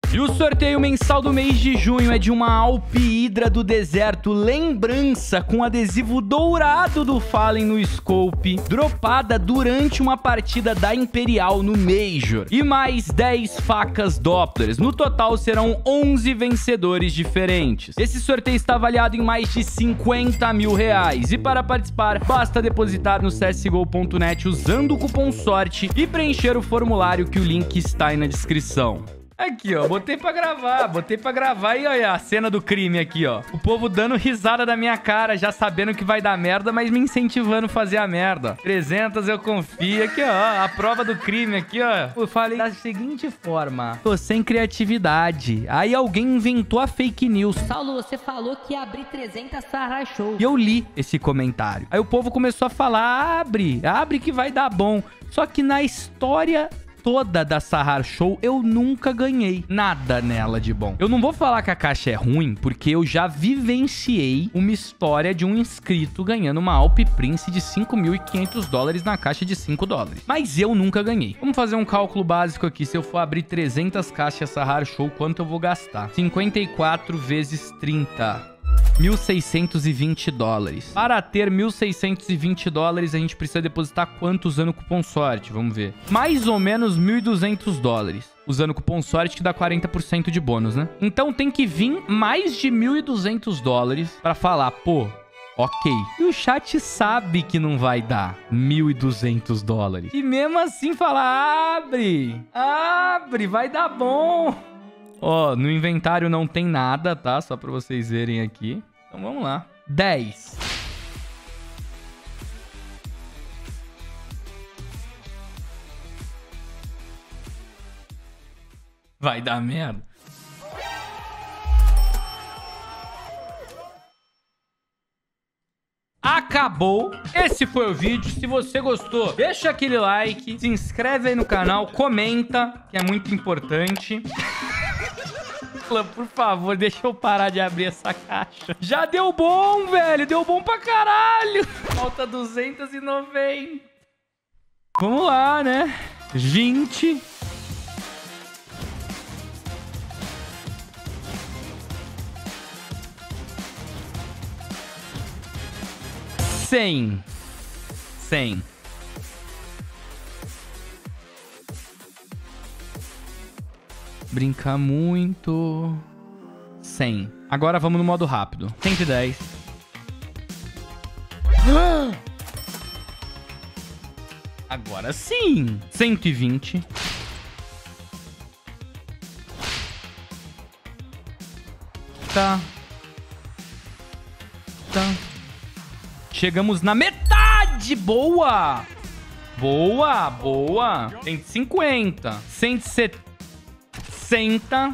E o sorteio mensal do mês de junho é de uma Alp Hydra do deserto lembrança com adesivo dourado do Fallen no scope, dropada durante uma partida da Imperial no Major. E mais 10 facas Dopplers. No total serão 11 vencedores diferentes. Esse sorteio está avaliado em mais de 50 mil reais. E para participar, basta depositar no csgo.net usando o cupom SORTE e preencher o formulário que o link está aí na descrição. Aqui, ó, botei pra gravar e olha a cena do crime aqui, ó. O povo dando risada da minha cara, já sabendo que vai dar merda, mas me incentivando a fazer a merda. 300 eu confio. Aqui, ó, a prova do crime aqui, ó. Eu falei da seguinte forma: tô sem criatividade. Aí alguém inventou a fake news. Saulo, você falou que ia abrir 300 Sarra Show. E eu li esse comentário. Aí o povo começou a falar, abre que vai dar bom. Só que na história toda da Sahar Show, eu nunca ganhei nada nela de bom. Eu não vou falar que a caixa é ruim, porque eu já vivenciei uma história de um inscrito ganhando uma Alp Prince de $5.500 na caixa de $5. Mas eu nunca ganhei. Vamos fazer um cálculo básico aqui. Se eu for abrir 300 caixas Sahar Show, quanto eu vou gastar? 54 vezes 30... $1.620. Para ter $1.620, a gente precisa depositar quanto usando o cupom SORTE? Vamos ver. Mais ou menos $1.200. Usando o cupom SORTE, que dá 40% de bônus, né? Então tem que vir mais de $1.200 para falar, pô, ok. E o chat sabe que não vai dar $1.200. E mesmo assim fala, abre, vai dar bom. Ó, no inventário não tem nada, tá? Só pra vocês verem aqui. Então vamos lá. 10. Vai dar merda. Acabou. Esse foi o vídeo. Se você gostou, deixa aquele like, se inscreve aí no canal, comenta, que é muito importante. Por favor, deixa eu parar de abrir essa caixa. Já deu bom, velho. Deu bom pra caralho. Falta 290. Vamos lá, né? 20. Cem. Brincar muito. 100. Agora vamos no modo rápido. 110. Agora sim. 120. Tá. Chegamos na metade. Boa. 150. 170.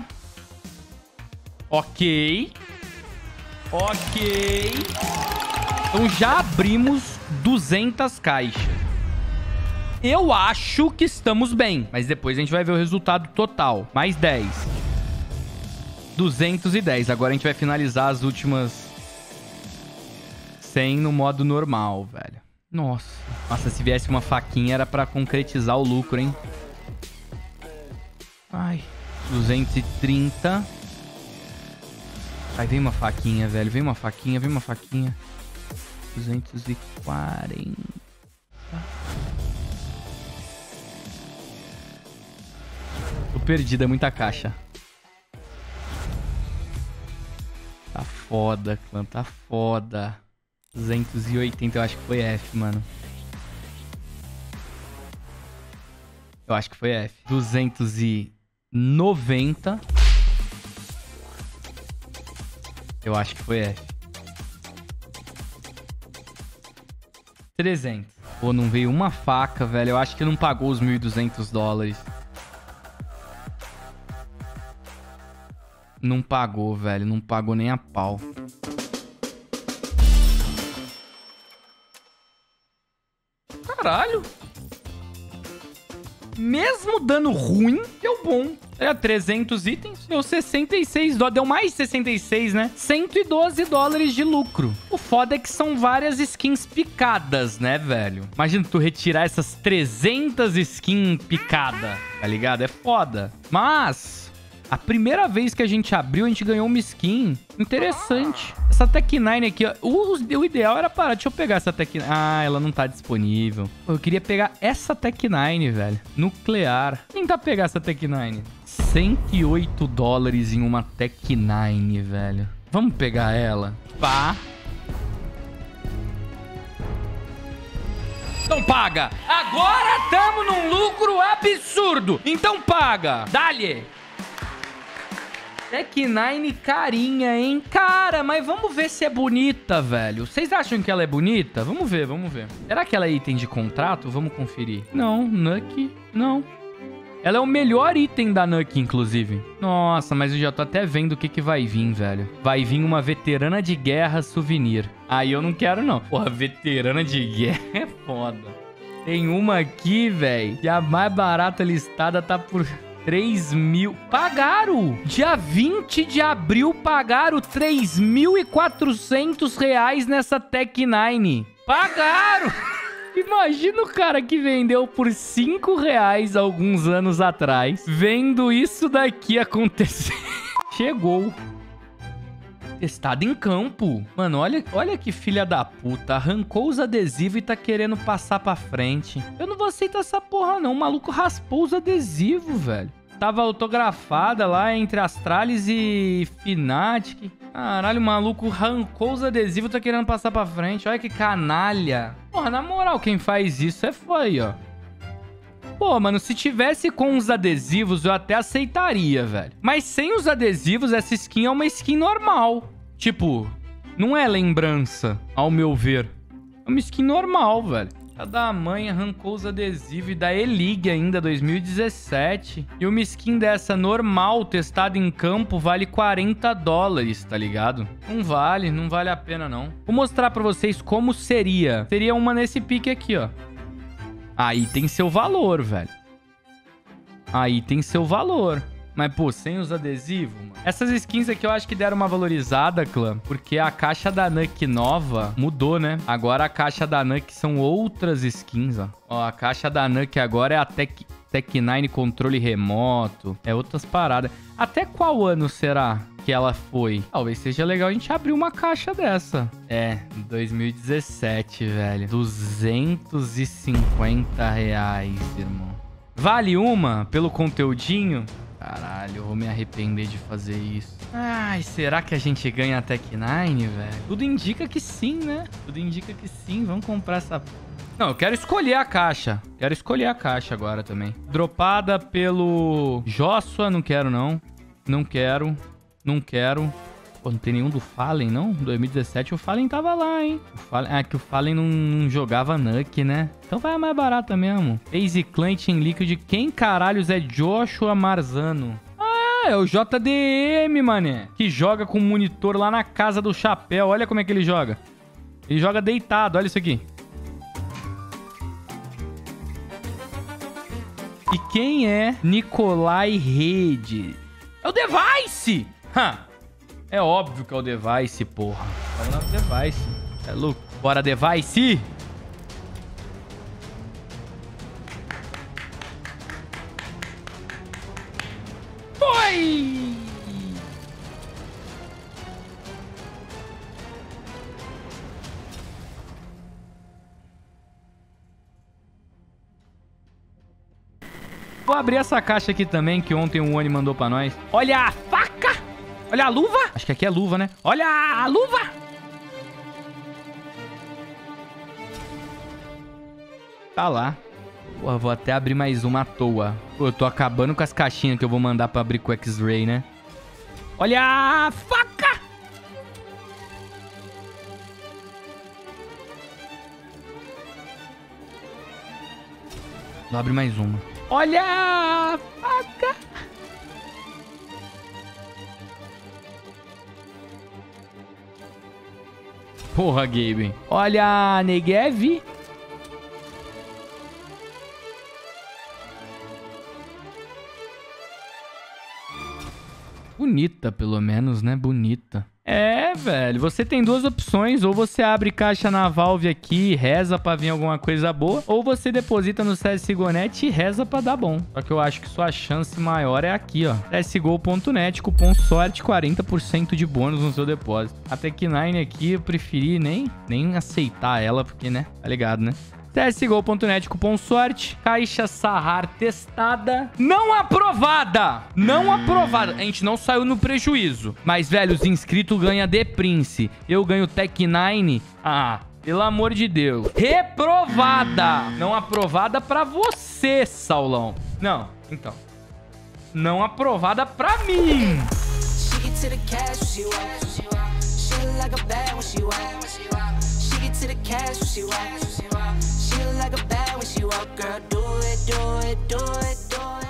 Ok. Então já abrimos 200 caixas. Eu acho que estamos bem. Mas depois a gente vai ver o resultado total. Mais 10. 210. Agora a gente vai finalizar as últimas 100 no modo normal, velho. Nossa, se viesse uma faquinha era pra concretizar o lucro, hein? Ai, 230. Aí vem uma faquinha, velho. Vem uma faquinha. 240. Tô perdido, é muita caixa. Tá foda, clã. Tá foda. 280, eu acho que foi F, mano. Eu acho que foi F. 290. Eu acho que foi F. 300. Pô, não veio uma faca, velho. Eu acho que não pagou os $1.200. Não pagou, velho. Não pagou nem a pau. Caralho. Mesmo dando ruim, deu bom. Era 300 itens, deu 66 dólares. Deu mais 66, né? $112 de lucro. O foda é que são várias skins picadas, né, velho? Imagina tu retirar essas 300 skins picadas, tá ligado? É foda. Mas A primeira vez que a gente abriu, a gente ganhou uma skin interessante. Essa Tech 9 aqui, ó. O ideal era parar. Deixa eu pegar essa Tech 9. Ah, ela não tá disponível. Pô, eu queria pegar essa Tech 9, velho. Nuclear. Tentar pegar essa Tech 9. 108 dólares em uma Tech 9, velho. Vamos pegar ela. Pá. Então paga. Agora estamos num lucro absurdo. Então paga. Dá-lhe. Tech 9 carinha, hein? Cara, mas vamos ver se é bonita, velho. Vocês acham que ela é bonita? Vamos ver, vamos ver. Será que ela é item de contrato? Vamos conferir. Não, Nuke, não. Ela é o melhor item da Nuke, inclusive. Nossa, mas eu já tô até vendo o que vai vir, velho. Vai vir uma veterana de guerra souvenir. Aí eu não quero, não. Porra, veterana de guerra é foda. Tem uma aqui, velho, que a mais barata listada tá por 3 mil. Pagaram! Dia 20 de abril pagaram 3.400 reais nessa Tech 9. Pagaram! Imagina o cara que vendeu por 5 reais alguns anos atrás, vendo isso daqui acontecer. Chegou. Testado em campo. Mano, olha que filha da puta. Arrancou os adesivos e tá querendo passar pra frente. Eu não vou aceitar essa porra, não. O maluco raspou os adesivos, velho. Tava autografada lá entre Astralis e Fnatic. Caralho, o maluco arrancou os adesivos e tá querendo passar pra frente. Olha que canalha. Porra, na moral, quem faz isso é foi, ó. Pô, mano, se tivesse com os adesivos, eu até aceitaria, velho. Mas sem os adesivos, essa skin é uma skin normal. Tipo, não é lembrança, ao meu ver. É uma skin normal, velho. A da mãe arrancou os adesivos e da E-League ainda, 2017. E uma skin dessa normal, testada em campo, vale 40 dólares, tá ligado? Não vale a pena, não. Vou mostrar pra vocês como seria. Seria uma nesse pique aqui, ó. Aí tem seu valor, velho. Aí tem seu valor. Mas, pô, sem os adesivos, mano. Essas skins aqui eu acho que deram uma valorizada, clã. Porque a caixa da Nuke nova mudou, né? Agora a caixa da Nuke são outras skins, ó. Ó, a caixa da Nuke agora é a Tech 9 controle remoto. É outras paradas. Até qual ano será que ela foi? Talvez seja legal a gente abrir uma caixa dessa. É, 2017, velho. 250 reais, irmão. Vale uma pelo conteúdinho? Caralho, eu vou me arrepender de fazer isso. Ai, será que a gente ganha a Tech 9, velho? Tudo indica que sim, né? Tudo indica que sim. Vamos comprar essa... Não, eu quero escolher a caixa. Quero escolher a caixa agora também. Dropada pelo Joshua. Não quero, não. Não quero. Não quero. Pô, não tem nenhum do Fallen, não? 2017 o Fallen tava lá, hein? Que o Fallen não jogava Nuke, né? Então vai a mais barata mesmo. Phase Clan em Liquid. Quem caralhos é Joshua Marzano? Ah, é o JDM, mané. Que joga com monitor lá na casa do chapéu. Olha como é que ele joga. Ele joga deitado. Olha isso aqui. E quem é Nicolai Rede? É o Device! É óbvio que é o Device, porra. Bora lá no Device. É louco. Bora, Device! Foi! Vou abrir essa caixa aqui também, que ontem o Oni mandou pra nós. Olha a faca! Olha a luva! Acho que aqui é luva, né? Olha a luva! Tá lá. Porra, vou até abrir mais uma à toa. Pô, eu tô acabando com as caixinhas que eu vou mandar pra abrir com o X-Ray, né? Olha a faca! Vou abrir mais uma. Olha a faca! Porra, Gabe. Olha a Negev. Bonita, pelo menos, né? Bonita. É, velho, você tem duas opções, ou você abre caixa na Valve aqui e reza pra vir alguma coisa boa, ou você deposita no CSGO.net e reza pra dar bom. Só que eu acho que sua chance maior é aqui, ó. CSGO.net, cupom sorte, 40% de bônus no seu depósito. A Tech9 aqui eu preferi nem aceitar ela, porque, né, tá ligado, né? CSGO.net, cupom sorte, caixa Sahar testada, não aprovada, não aprovada, a gente não saiu no prejuízo, mas, velho, os inscritos ganham The Prince, eu ganho Tech9, pelo amor de Deus, reprovada, não aprovada pra você, Saulão, não, então, não aprovada pra mim. To the cash when she walk. She look like a bad when she walk. Girl, do it, do it, do it, do it.